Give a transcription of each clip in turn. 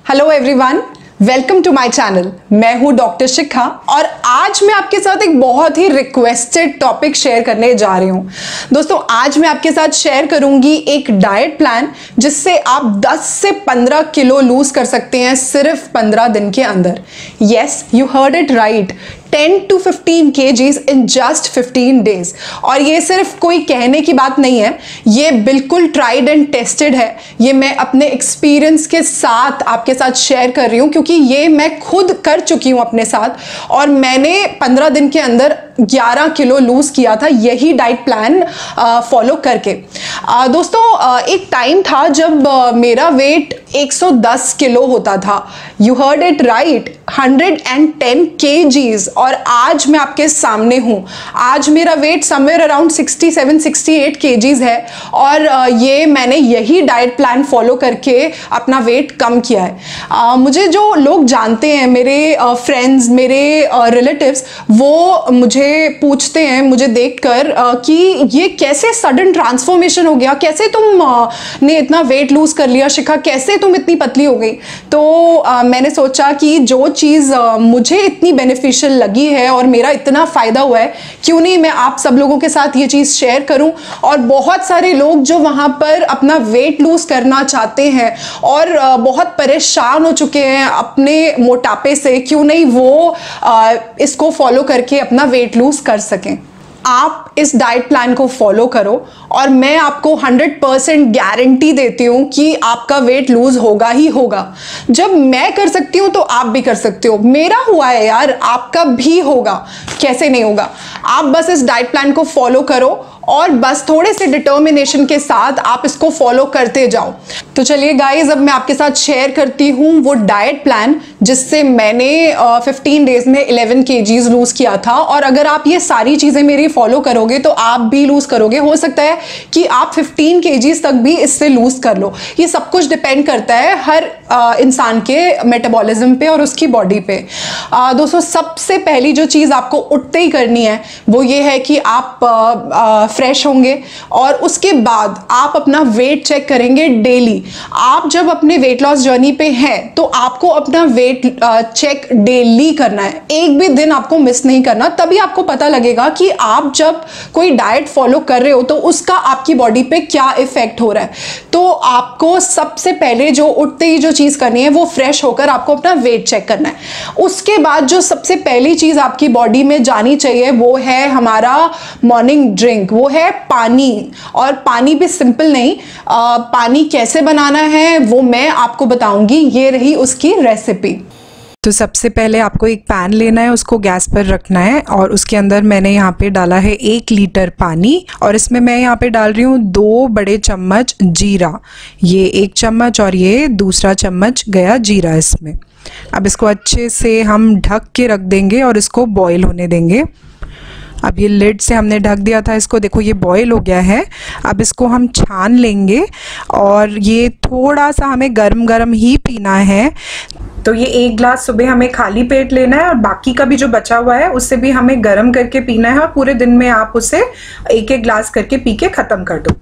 Hello everyone, welcome to my channel. मैं हूं doctor शिखा और आज मैं आपके साथ एक बहुत ही रिक्वेस्टेड टॉपिक शेयर करने जा रही हूं। दोस्तों, आज मैं आपके साथ शेयर करूंगी एक डाइट प्लान जिससे आप 10 से 15 किलो लूज कर सकते हैं सिर्फ 15 दिन के अंदर। Yes, you heard it right, 10 to 15 kgs in just 15 days। और ये सिर्फ कोई कहने की बात नहीं है, ये बिल्कुल ट्राइड एंड टेस्टेड है। ये मैं अपने एक्सपीरियंस के साथ आपके साथ शेयर कर रही हूँ क्योंकि ये मैं खुद कर चुकी हूँ अपने साथ और मैंने 15 दिन के अंदर 11 किलो लूज किया था यही डाइट प्लान फॉलो करके। दोस्तों, एक टाइम था जब मेरा वेट 110 किलो होता था। You heard it right, 110 kgs। और आज मैं आपके सामने हूँ। आज मेरा वेट समवेयर अराउंड 67-68 kgs है और ये मैंने यही डाइट प्लान फॉलो करके अपना वेट कम किया है। मुझे जो लोग जानते हैं, मेरे फ्रेंड्स, मेरे रिलेटिव्स, वो मुझे पूछते हैं मुझे देखकर कि ये कैसे सडन ट्रांसफॉर्मेशन हो गया, कैसे तुम ने इतना वेट लूज कर लिया शिखा, कैसे तुम इतनी पतली हो गई। तो मैंने सोचा कि जो चीज़ मुझे इतनी बेनिफिशियल लगी है और मेरा इतना फ़ायदा हुआ है, क्यों नहीं मैं आप सब लोगों के साथ ये चीज़ शेयर करूं। और बहुत सारे लोग जो वहाँ पर अपना वेट लूज करना चाहते हैं और बहुत परेशान हो चुके हैं अपने मोटापे से, क्यों नहीं वो इसको फॉलो करके अपना वेट लूज कर सकें। आप इस डाइट प्लान को फॉलो करो और मैं आपको 100% गारंटी देती हूँ कि आपका वेट लूज होगा ही होगा। जब मैं कर सकती हूँ तो आप भी कर सकते हो। मेरा हुआ है यार, आपका भी होगा, कैसे नहीं होगा। आप बस इस डाइट प्लान को फॉलो करो और बस थोड़े से डिटर्मिनेशन के साथ आप इसको फॉलो करते जाओ। तो चलिए गाइज, अब मैं आपके साथ शेयर करती हूँ वो डाइट प्लान जिससे मैंने 15 डेज में 11 kgs लूज किया था। और अगर आप ये सारी चीज़ें मेरी फॉलो करोगे तो आप भी लूज करोगे। हो सकता है कि आप 15 kgs तक भी इससे लूज कर लो। ये सब कुछ डिपेंड करता है हर इंसान के मेटाबॉलिज्म पे और उसकी बॉडी पे। दोस्तों, सबसे पहली जो चीज़ आपको उठते ही करनी है वो ये है कि आप फ्रेश होंगे और उसके बाद आप अपना वेट चेक करेंगे डेली। आप जब अपने वेट लॉस जर्नी पे हैं तो आपको अपना वेट चेक डेली करना है, एक भी दिन आपको मिस नहीं करना। तभी आपको पता लगेगा कि आप जब कोई डाइट फॉलो कर रहे हो तो उसका आपकी बॉडी पे क्या इफेक्ट हो रहा है। तो आपको सबसे पहले जो उठते ही जो चीज़ करनी है वो फ्रेश होकर आपको अपना वेट चेक करना है। उसके बाद जो सबसे पहली चीज़ आपकी बॉडी में जानी चाहिए वो है हमारा मॉर्निंग ड्रिंक, वो है पानी। और पानी भी सिंपल नहीं, पानी कैसे बनाना है वो मैं आपको बताऊंगी। ये रही उसकी रेसिपी। तो सबसे पहले आपको एक पैन लेना है, उसको गैस पर रखना है और उसके अंदर मैंने यहाँ पे डाला है 1 लीटर पानी और इसमें मैं यहाँ पे डाल रही हूँ 2 बड़े चम्मच जीरा। ये 1 चम्मच और ये दूसरा चम्मच गया जीरा इसमें। अब इसको अच्छे से हम ढक के रख देंगे और इसको बॉईल होने देंगे। अब ये लिड से हमने ढक दिया था इसको, देखो ये बॉईल हो गया है। अब इसको हम छान लेंगे और ये थोड़ा सा हमें गरम गरम ही पीना है। तो ये 1 ग्लास सुबह हमें खाली पेट लेना है और बाकी का भी जो बचा हुआ है उससे भी हमें गर्म करके पीना है और पूरे दिन में आप उसे 1-1 ग्लास करके पी के ख़त्म कर दो।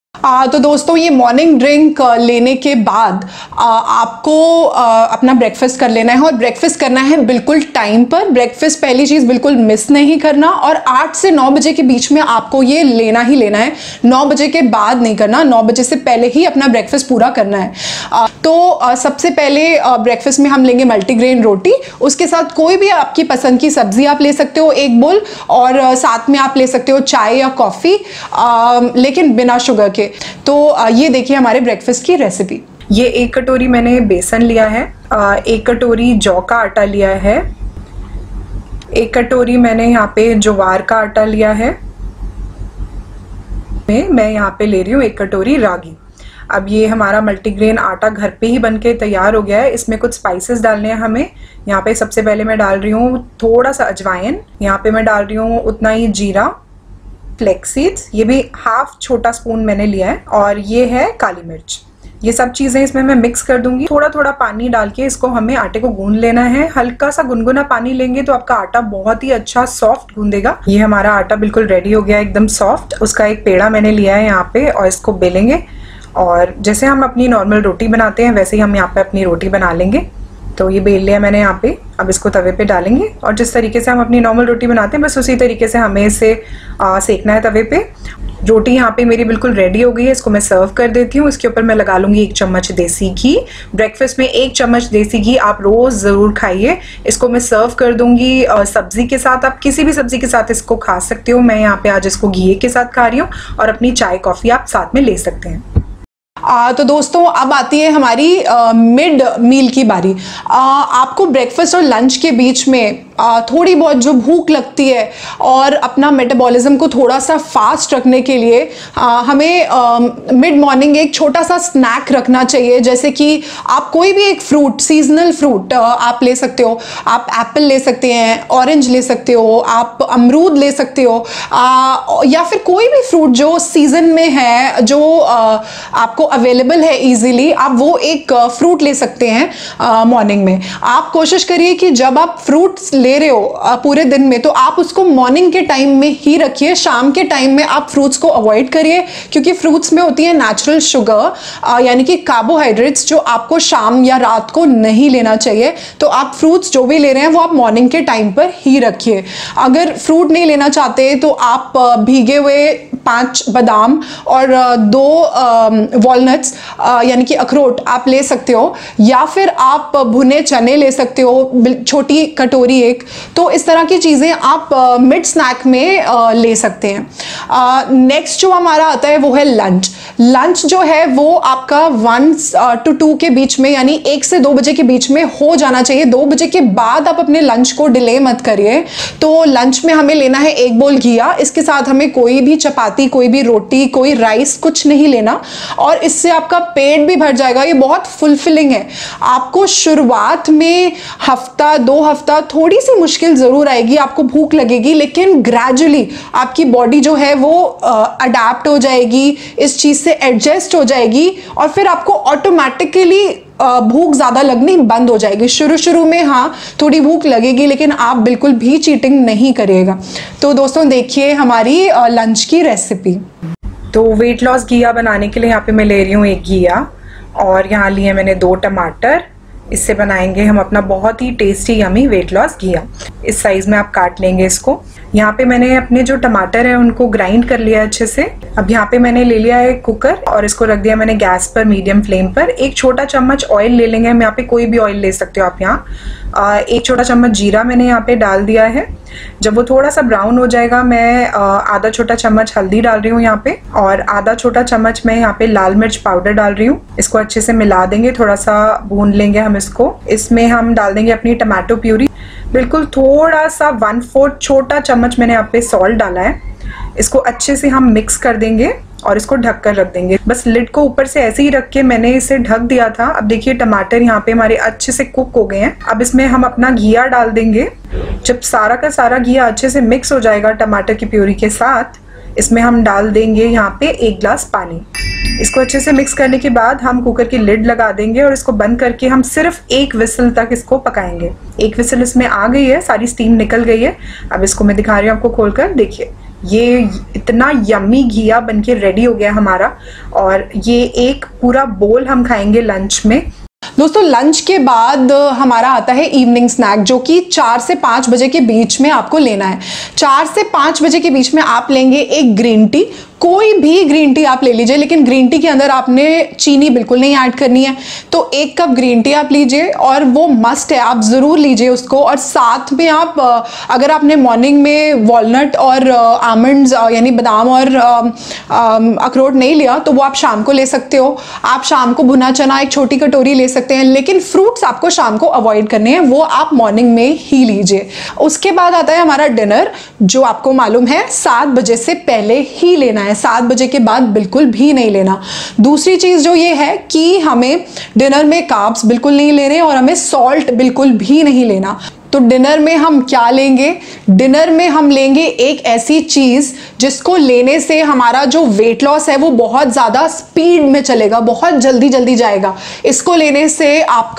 तो दोस्तों, ये मॉर्निंग ड्रिंक लेने के बाद आपको अपना ब्रेकफास्ट कर लेना है और ब्रेकफास्ट करना है बिल्कुल टाइम पर। ब्रेकफास्ट पहली चीज़ बिल्कुल मिस नहीं करना और 8 से 9 बजे के बीच में आपको ये लेना ही लेना है। 9 बजे के बाद नहीं करना, 9 बजे से पहले ही अपना ब्रेकफास्ट पूरा करना है। तो सबसे पहले ब्रेकफास्ट में हम लेंगे मल्टीग्रेन रोटी, उसके साथ कोई भी आपकी पसंद की सब्जी आप ले सकते हो 1 बोल, और साथ में आप ले सकते हो चाय या कॉफ़ी, लेकिन बिना शुगर के। तो ये देखिए हमारे ब्रेकफास्ट की रेसिपी। ये 1 कटोरी मैंने बेसन लिया है, 1 कटोरी जौ का आटा लिया है, 1 कटोरी मैंने यहाँ पे ज्वार का आटा लिया है, मैं यहाँ पे ले रही हूँ 1 कटोरी रागी। अब ये हमारा मल्टीग्रेन आटा घर पे ही बनके तैयार हो गया है। इसमें कुछ स्पाइसेस डालने हैं हमें। यहाँ पे सबसे पहले मैं डाल रही हूँ थोड़ा सा अजवाइन, यहाँ पे मैं डाल रही हूँ उतना ही जीरा, फ्लेक्स सीड्स, ये भी हाफ छोटा स्पून मैंने लिया है, और ये है काली मिर्च। ये सब चीजें इसमें मैं मिक्स कर दूंगी। थोड़ा थोड़ा पानी डाल के इसको हमें आटे को गूंद लेना है। हल्का सा गुनगुना पानी लेंगे तो आपका आटा बहुत ही अच्छा सॉफ्ट गूंदेगा। ये हमारा आटा बिल्कुल रेडी हो गया, एकदम सॉफ्ट। उसका एक पेड़ा मैंने लिया है यहाँ पे और इसको बेलेंगे और जैसे हम अपनी नॉर्मल रोटी बनाते हैं वैसे ही हम यहाँ पे अपनी रोटी बना लेंगे। तो ये बेल लिया मैंने यहाँ पे, अब इसको तवे पे डालेंगे और जिस तरीके से हम अपनी नॉर्मल रोटी बनाते हैं बस उसी तरीके से हमें इसे सेकना है तवे पे। रोटी यहाँ पे मेरी बिल्कुल रेडी हो गई है, इसको मैं सर्व कर देती हूँ। इसके ऊपर मैं लगा लूंगी 1 चम्मच देसी घी। ब्रेकफास्ट में 1 चम्मच देसी घी आप रोज जरूर खाइए। इसको मैं सर्व कर दूंगी सब्जी के साथ, आप किसी भी सब्जी के साथ इसको खा सकते हो। मैं यहाँ पे आज इसको घी के साथ खा रही हूँ और अपनी चाय कॉफी आप साथ में ले सकते हैं। तो दोस्तों अब आती है हमारी मिड मील की बारी। आपको ब्रेकफास्ट और लंच के बीच में थोड़ी बहुत जो भूख लगती है और अपना मेटाबॉलिज्म को थोड़ा सा फास्ट रखने के लिए हमें मिड मॉर्निंग एक छोटा सा स्नैक रखना चाहिए। जैसे कि आप कोई भी एक फ्रूट, सीजनल फ्रूट आप ले सकते हो। आप एप्पल ले सकते हैं, ऑरेंज ले सकते हो, आप अमरूद ले सकते हो, या फिर कोई भी फ्रूट जो सीजन में है, जो आपको अवेलेबल है इजीली, आप वो एक फ्रूट ले सकते हैं मॉर्निंग में। आप कोशिश करिए कि जब आप फ्रूट्स ले रहे हो पूरे दिन में तो आप उसको मॉर्निंग के टाइम में ही रखिए। शाम के टाइम में आप फ्रूट्स को अवॉइड करिए, क्योंकि फ्रूट्स में होती है नेचुरल शुगर, यानी कि कार्बोहाइड्रेट्स, जो आपको शाम या रात को नहीं लेना चाहिए। तो आप फ्रूट्स जो भी ले रहे हैं वो आप मॉर्निंग के टाइम पर ही रखिए। अगर फ्रूट नहीं लेना चाहते तो आप भीगे हुए 5 बादाम और 2 वॉलनट्स यानी कि अखरोट आप ले सकते हो, या फिर आप भुने चने ले सकते हो, छोटी कटोरी एक। तो इस तरह की चीज़ें आप मिड स्नैक में ले सकते हैं। नेक्स्ट जो हमारा आता है वो है लंच। लंच जो है वो आपका 1 to 2 के बीच में, यानी 1 से 2 बजे के बीच में हो जाना चाहिए। 2 बजे के बाद आप अपने लंच को डिले मत करिए। तो लंच में हमें लेना है 1 बोल घिया। इसके साथ हमें कोई भी चपाती, कोई भी रोटी, कोई राइस कुछ नहीं लेना, और इससे आपका पेट भी भर जाएगा। ये बहुत फुलफिलिंग है। आपको शुरुआत में हफ्ता 2 हफ्ता थोड़ी सी मुश्किल जरूर आएगी, आपको भूख लगेगी, लेकिन ग्रेजुअली आपकी बॉडी जो है वो अडेप्ट हो जाएगी, इस चीज से एडजस्ट हो जाएगी, और फिर आपको ऑटोमेटिकली भूख ज्यादा लगनी बंद हो जाएगी। शुरू शुरू में हाँ थोड़ी भूख लगेगी, लेकिन आप बिल्कुल भी चीटिंग नहीं करिएगा। तो दोस्तों देखिए हमारी लंच की रेसिपी। तो वेट लॉस घिया बनाने के लिए यहाँ पे मैं ले रही हूँ 1 घिया, और यहाँ लिए मैंने 2 टमाटर। इससे बनाएंगे हम अपना बहुत ही टेस्टी यमी वेट लॉस घिया। इस साइज में आप काट लेंगे इसको। यहाँ पे मैंने अपने जो टमाटर है उनको ग्राइंड कर लिया है अच्छे से। अब यहाँ पे मैंने ले लिया है कुकर और इसको रख दिया मैंने गैस पर मीडियम फ्लेम पर। 1 छोटा चम्मच ऑयल ले लेंगे हम, यहाँ पे कोई भी ऑयल ले सकते हो आप। यहाँ 1 छोटा चम्मच जीरा मैंने यहाँ पे डाल दिया है। जब वो थोड़ा सा ब्राउन हो जाएगा मैं आधा छोटा चम्मच हल्दी डाल रही हूँ यहाँ पे, और आधा छोटा चम्मच मैं यहाँ पे लाल मिर्च पाउडर डाल रही हूँ। इसको अच्छे से मिला देंगे, थोड़ा सा भून लेंगे हम इसको। इसमें हम डाल देंगे अपनी टमाटो प्यूरी। बिल्कुल थोड़ा सा 1/4 छोटा चम्मच मैंने यहाँ पे सॉल्ट डाला है। इसको अच्छे से हम मिक्स कर देंगे और इसको ढक कर रख देंगे। बस लिड को ऊपर से ऐसे ही रख के मैंने इसे ढक दिया था। अब देखिए टमाटर यहाँ पे हमारे अच्छे से कुक हो गए हैं। अब इसमें हम अपना घिया डाल देंगे। जब सारा का सारा घिया अच्छे से मिक्स हो जाएगा टमाटर की प्यूरी के साथ, इसमें हम डाल देंगे यहाँ पे 1 गिलास पानी। इसको अच्छे से मिक्स करने के बाद हम कुकर की लिड लगा देंगे और इसको बंद करके हम सिर्फ 1 विसल तक इसको पकाएंगे। 1 विसल इसमें आ गई है, सारी स्टीम निकल गई है। अब इसको मैं दिखा रही हूँ आपको खोलकर, देखिए ये इतना यम्मी घिया बनके रेडी हो गया हमारा, और ये एक पूरा बोल हम खाएंगे लंच में। दोस्तों लंच के बाद हमारा आता है इवनिंग स्नैक, जो कि 4 से 5 बजे के बीच में आपको लेना है। 4 से 5 बजे के बीच में आप लेंगे 1 ग्रीन टी। कोई भी ग्रीन टी आप ले लीजिए, लेकिन ग्रीन टी के अंदर आपने चीनी बिल्कुल नहीं ऐड करनी है। तो 1 कप ग्रीन टी आप लीजिए, और वो मस्ट है, आप ज़रूर लीजिए उसको। और साथ में आप अगर आपने मॉर्निंग में वॉलनट और आमंड्स यानी बादाम और अखरोट नहीं लिया तो वो आप शाम को ले सकते हो। आप शाम को भुना चना 1 छोटी कटोरी ले सकते हैं, लेकिन फ्रूट्स आपको शाम को अवॉइड करने हैं, वो आप मॉर्निंग में ही लीजिए। उसके बाद आता है हमारा डिनर, जो आपको मालूम है 7 बजे से पहले ही लेना है। 7 बजे के बाद बिल्कुल भी नहीं लेना। दूसरी चीज जो ये है कि हमें डिनर में कार्ब्स बिल्कुल नहीं लेने, और हमें सॉल्ट बिल्कुल भी नहीं लेना। तो डिनर में हम क्या लेंगे? डिनर में हम लेंगे एक ऐसी चीज जिसको लेने से हमारा जो वेट लॉस है वो बहुत ज्यादा स्पीड में चलेगा, बहुत जल्दी जल्दी जाएगा। इसको लेने से आपका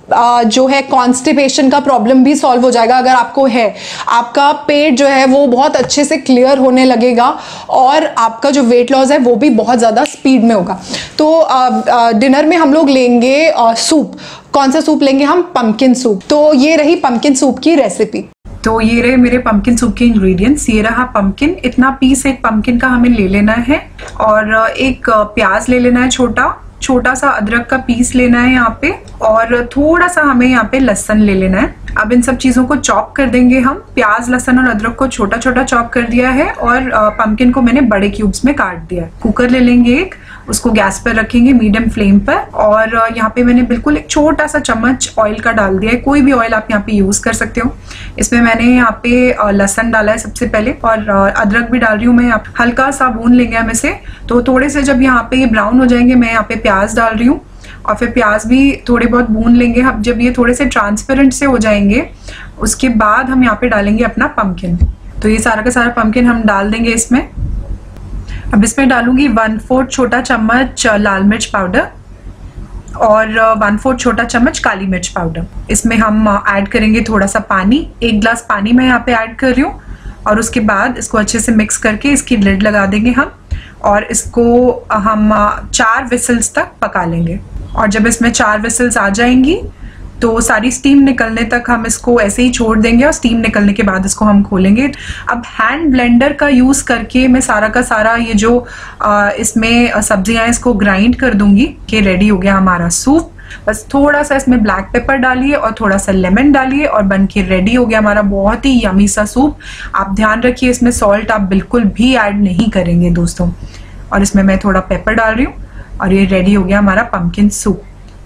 जो है कॉन्स्टिपेशन का प्रॉब्लम भी सॉल्व हो जाएगा अगर आपको है। आपका पेट जो है वो बहुत अच्छे से क्लियर होने लगेगा और आपका जो वेट लॉस है वो भी बहुत ज़्यादा स्पीड में होगा। तो डिनर में हम लोग लेंगे सूप। कौन सा सूप लेंगे हम? Pumpkin soup. तो ये रही पंपकिन सूप की रेसिपी। तो ये रहे मेरे पंपकिन सूप के इंग्रेडिएंट्स। ये रहा पंपकिन, इतना पीस एक पंपकिन का हमें ले लेना है, और एक प्याज ले लेना है छोटा सा अदरक का पीस लेना है यहाँ पे, और थोड़ा सा हमें यहाँ पे लहसुन ले लेना है। अब इन सब चीजों को चॉप कर देंगे हम। प्याज, लहसुन और अदरक को छोटा छोटा चॉप कर दिया है, और पंपकिन को मैंने बड़े क्यूब्स में काट दिया है। कुकर ले लेंगे एक, उसको गैस पर रखेंगे मीडियम फ्लेम पर, और यहाँ पे मैंने बिल्कुल एक छोटा सा चम्मच ऑयल का डाल दिया है। कोई भी ऑयल आप यहाँ पे यूज कर सकते हो। इसमें मैंने यहाँ पे लहसुन डाला है सबसे पहले, और अदरक भी डाल रही हूँ मैं। हल्का सा भून लेंगे हम इसे। तो थोड़े से जब यहाँ पे ब्राउन हो जाएंगे, मैं यहाँ पे प्याज डाल रही हूँ, और फिर प्याज भी थोड़े बहुत भून लेंगे। अब जब ये थोड़े से ट्रांसपेरेंट से हो जाएंगे, उसके बाद हम यहाँ पे डालेंगे अपना पंपकिन। तो ये सारा का सारा पंपकिन हम डाल देंगे इसमें। अब इसमें डालूंगी 1/4 छोटा चम्मच लाल मिर्च पाउडर, और 1/4 छोटा चम्मच काली मिर्च पाउडर। इसमें हम ऐड करेंगे थोड़ा सा पानी। 1 गिलास पानी मैं यहाँ पे ऐड कर रही हूँ, और उसके बाद इसको अच्छे से मिक्स करके इसकी लिड लगा देंगे हम, और इसको हम 4 विसल्स तक पका लेंगे। और जब इसमें 4 विसल्स आ जाएंगी तो सारी स्टीम निकलने तक हम इसको ऐसे ही छोड़ देंगे, और स्टीम निकलने के बाद इसको हम खोलेंगे। अब हैंड ब्लेंडर का यूज करके मैं सारा का सारा ये जो इसमें सब्जियां इसको ग्राइंड कर दूंगी कि रेडी हो गया हमारा सूप। बस थोड़ा सा इसमें ब्लैक पेपर डालिए और थोड़ा सा लेमन डालिए, और बन के रेडी हो गया हमारा बहुत ही यमी सा सूप। आप ध्यान रखिए इसमें सॉल्ट आप बिल्कुल भी ऐड नहीं करेंगे दोस्तों। और इसमें मैं थोड़ा पेपर डाल रही हूँ, और ये रेडी हो गया हमारा पंपकिन सूप।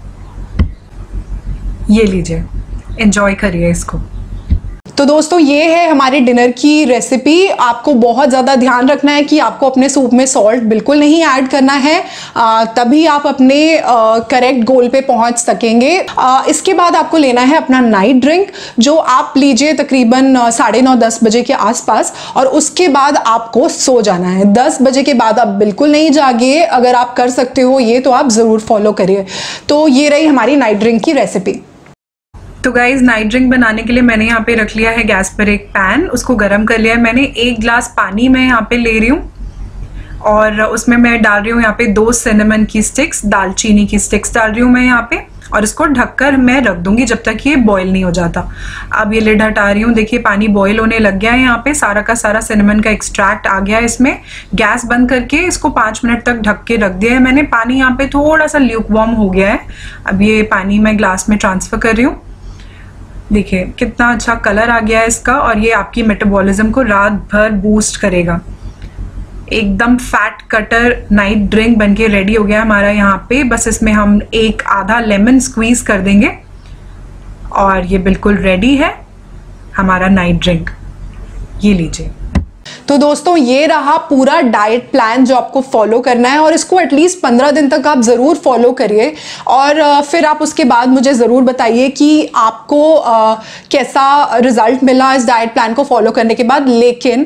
ये लीजिए, एंजॉय करिए इसको। तो दोस्तों ये है हमारे डिनर की रेसिपी। आपको बहुत ज़्यादा ध्यान रखना है कि आपको अपने सूप में सॉल्ट बिल्कुल नहीं ऐड करना है, तभी आप अपने करेक्ट गोल पे पहुंच सकेंगे। इसके बाद आपको लेना है अपना नाइट ड्रिंक, जो आप लीजिए तकरीबन 9:30-10 बजे के आसपास, और उसके बाद आपको सो जाना है। 10 बजे के बाद आप बिल्कुल नहीं जागिए। अगर आप कर सकते हो ये तो आप ज़रूर फॉलो करिए। तो ये रही हमारी नाइट ड्रिंक की रेसिपी। तो गाइज नाइट ड्रिंक बनाने के लिए मैंने यहाँ पे रख लिया है गैस पर एक पैन, उसको गर्म कर लिया है मैंने। 1 गिलास पानी मैं यहाँ पे ले रही हूँ, और उसमें मैं डाल रही हूँ यहाँ पे 2 सिनेमन की स्टिक्स, दालचीनी की स्टिक्स डाल रही हूँ मैं यहाँ पे, और इसको ढककर मैं रख दूंगी जब तक ये बॉईल नहीं हो जाता। अब ये लिड हटा रही हूँ, देखिए पानी बॉईल होने लग गया है। यहाँ पे सारा का सारा सिनेमन का एक्सट्रैक्ट आ गया है इसमें। गैस बंद करके इसको 5 मिनट तक ढक के रख दिया है मैंने। पानी यहाँ पे थोड़ा सा ल्यूकवार्म हो गया है। अब ये पानी मैं ग्लास में ट्रांसफर कर रही हूँ। देखिए कितना अच्छा कलर आ गया है इसका, और ये आपकी मेटाबॉलिज्म को रात भर बूस्ट करेगा। एकदम फैट कटर नाइट ड्रिंक बनके रेडी हो गया हमारा यहाँ पे। बस इसमें हम एक आधा लेमन स्क्वीज कर देंगे, और ये बिल्कुल रेडी है हमारा नाइट ड्रिंक। ये लीजिए। तो दोस्तों ये रहा पूरा डाइट प्लान जो आपको फॉलो करना है, और इसको एटलीस्ट 15 दिन तक आप ज़रूर फॉलो करिए, और फिर आप उसके बाद मुझे ज़रूर बताइए कि आपको कैसा रिजल्ट मिला इस डाइट प्लान को फॉलो करने के बाद। लेकिन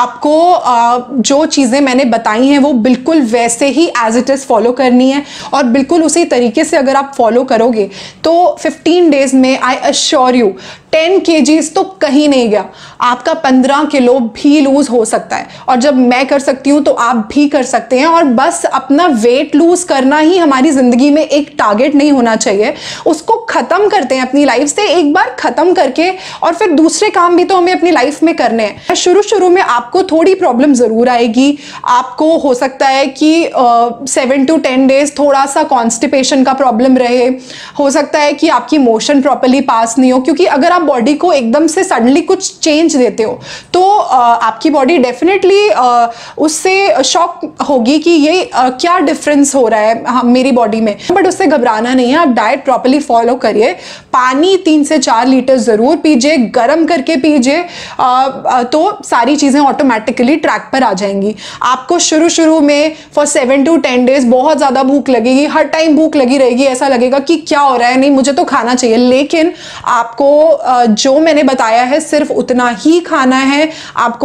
आपको जो चीज़ें मैंने बताई हैं वो बिल्कुल वैसे ही एज इट इज़ फॉलो करनी है, और बिल्कुल उसी तरीके से अगर आप फॉलो करोगे तो 15 डेज में आई अश्योर यू 10 kgs तो कहीं नहीं गया, आपका 15 किलो भी लूज हो सकता है। और जब मैं कर सकती हूं तो आप भी कर सकते हैं। और बस अपना वेट लूज करना ही हमारी जिंदगी में एक टारगेट नहीं होना चाहिए, उसको खत्म करते हैं अपनी लाइफ से एक बार खत्म करके, और फिर दूसरे काम भी तो हमें अपनी लाइफ में करने हैं। शुरू में आपको थोड़ी प्रॉब्लम जरूर आएगी। आपको हो सकता है कि 7 to 10 डेज थोड़ा सा कॉन्स्टिपेशन का प्रॉब्लम रहे, हो सकता है कि आपकी मोशन प्रॉपरली पास नहीं हो, क्योंकि अगर आप बॉडी को एकदम से सडनली कुछ चेंज देते हो तो आपकी बॉडी डेफिनेटली उससे शॉक होगी कि ये क्या डिफरेंस हो रहा है मेरी बॉडी में। बट उससे घबराना नहीं है, आप डाइट प्रॉपरली फॉलो करिए। पानी 3 से 4 लीटर जरूर पीजिए, गर्म करके पीजिए, तो सारी चीजें ऑटोमेटिकली ट्रैक पर आ जाएंगी। आपको शुरू में फॉर 7 to 10 डेज बहुत ज्यादा भूख लगेगी, हर टाइम भूख लगी रहेगी, ऐसा लगेगा कि क्या हो रहा है, नहीं मुझे तो खाना चाहिए। लेकिन आपको जो मैंने बताया है सिर्फ उतना ही खाना है, आपको उससे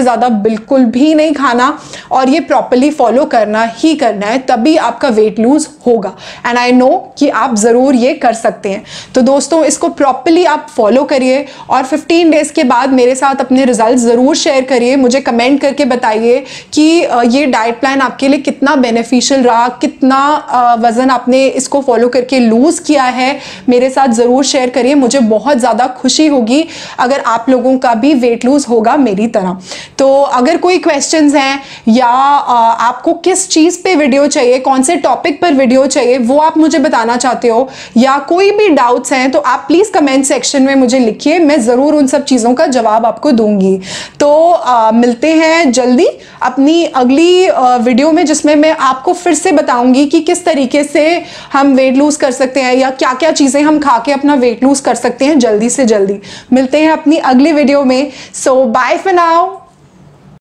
ज़्यादा बिल्कुल भी नहीं खाना और ये प्रॉपरली फॉलो करना ही करना है, तभी आपका वेट लूज होगा। एंड आई नो कि आप ज़रूर ये कर सकते हैं। तो दोस्तों इसको प्रॉपरली आप फॉलो करिए और 15 डेज़ के बाद मेरे साथ अपने रिजल्ट ज़रूर शेयर करिए। मुझे कमेंट करके बताइए कि ये डाइट प्लान आपके लिए कितना बेनिफिशियल रहा, कितना वज़न आपने इसको फॉलो करके लूज़ किया है। मेरे साथ ज़रूर शेयर करिए, मुझे बहुत ज़्यादा खुशी होगी अगर आप लोगों का भी वेट लूज़ होगा मेरी तरह। तो अगर कोई क्वेश्चंस हैं या आपको किस चीज़ पे वीडियो चाहिए, कौन से टॉपिक पर वीडियो चाहिए, वो आप मुझे बताना चाहते हो या कोई भी डाउट्स हैं तो आप प्लीज़ कमेंट सेक्शन में मुझे लिखिए, मैं ज़रूर उन सब चीज़ों का जवाब आपको दूंगी। तो मिलते हैं जल्दी अपनी अगली वीडियो में, जिसमें मैं आपको फिर से बताऊंगी कि किस तरीके से हम वेट लूज कर सकते हैं या क्या क्या चीज़ें हम खा के अपना वेट लूज कर सकते हैं जल्दी से जल्दी। मिलते हैं अपनी अगली वीडियो में। So bye for now.